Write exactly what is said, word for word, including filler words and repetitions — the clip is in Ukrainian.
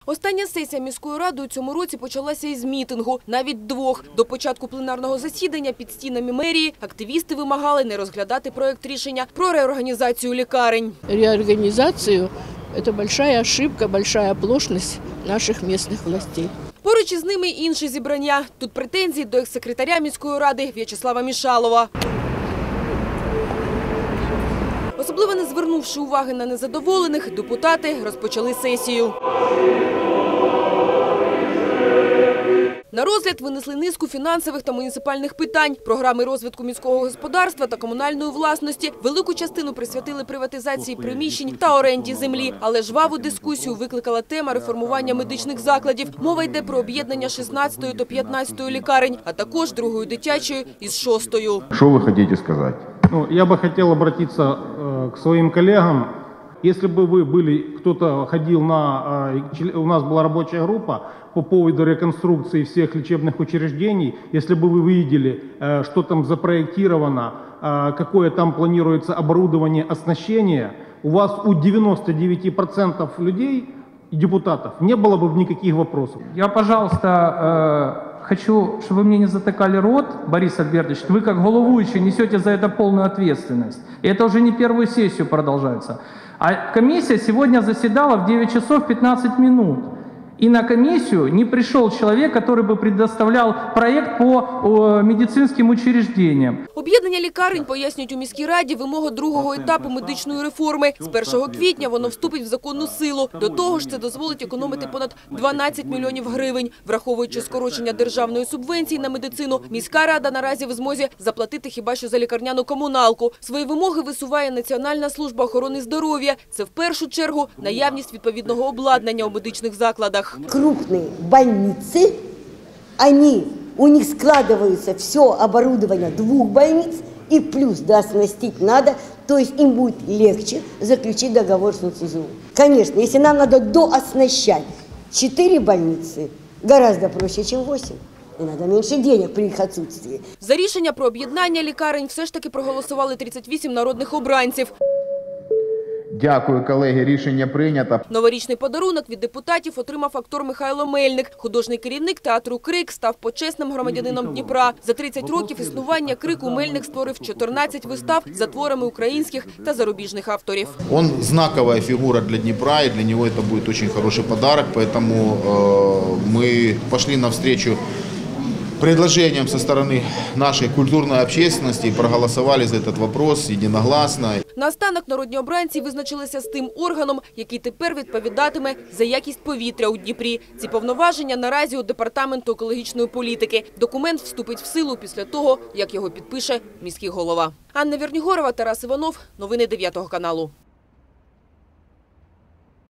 Остання сесія міської ради у цьому році почалася із мітингу, навіть двох. До початку пленарного засідання під стінами мерії активісти вимагали не розглядати проєкт рішення про реорганізацію лікарень. Реорганизацию – это большая ошибка, большая оплошность наших местных властей. Поруч із ними інші зібрання. Тут претензії до екс-секретаря міської ради В'ячеслава Мішалова. Особливо не звернувши уваги на незадоволених, депутати розпочали сесію. На розгляд винесли низку фінансових та муніципальних питань, програми розвитку міського господарства та комунальної власності. Велику частину присвятили приватизації приміщень та оренді землі. Але жваву дискусію викликала тема реформування медичних закладів. Мова йде про об'єднання шістнадцятої та п'ятнадцятої лікарень, а також другої дитячої із шостою. Що ви хочете сказати? Ну, я бы хотел обратиться э, к своим коллегам. Если бы вы были, кто-то ходил на, э, у нас была рабочая группа по поводу реконструкции всех лечебных учреждений, если бы вы видели, э, что там запроектировано, э, какое там планируется оборудование, оснащение, у вас у девяноста девяти процентов людей и депутатов не было бы никаких вопросов. Я, пожалуйста, э хочу, чтобы вы мне не затыкали рот, Борис Альбертович. Вы, как головующий, несете за это полную ответственность. И это уже не первую сессию продолжается. А комиссия сегодня заседала в девять часов пятнадцать минут. И на комиссию не пришел человек, который бы предоставлял проект по о, медицинским учреждениям. Об'єднання лікарень, пояснюють у міській раді, вимога другого етапу медичної реформи. З першого квітня воно вступить в законну силу. До того ж, це дозволить економити понад дванадцять мільйонів гривень. Враховуючи скорочення державної субвенції на медицину, міська рада наразі в змозі заплатити хіба що за лікарняну комуналку. Свої вимоги висуває Національна служба охорони здоров'я. Це в першу чергу наявність відповідного обладнання у медичних закладах. Крупные больницы, они, у них складывается все оборудование двух больниц, и плюс дооснастить надо, то есть им будет легче заключить договор с эн цэ зэ у. Конечно, если нам надо дооснащать четыре больницы, гораздо проще, чем восемь. І треба менше денег при їх відсутствии. За рішення про об'єднання лікарень все ж таки проголосували тридцять вісім народних обранців. Дякую, колеги, рішення прийнято. Новорічний подарунок від депутатів отримав актор Михайло Мельник. Художній керівник театру «Крик» став почесним громадянином Дніпра. За тридцять років існування «Крику» Мельник створив чотирнадцять вистав за творами українських та зарубіжних авторів. Он знаковая фигура для Днепра, и для него это будет очень хороший подарок, поэтому э, мы пошли навстречу предложениям со стороны нашей культурной общественности и проголосовали за этот вопрос единогласно. Наостанок народні обранці визначилися з тим органом, який тепер відповідатиме за якість повітря у Дніпрі. Ці повноваження наразі у Департаменту екологічної політики. Документ вступить в силу після того, як його підпише міський голова. Анна Вернігорова, Тарас Іванов. Новини дев'ятого каналу.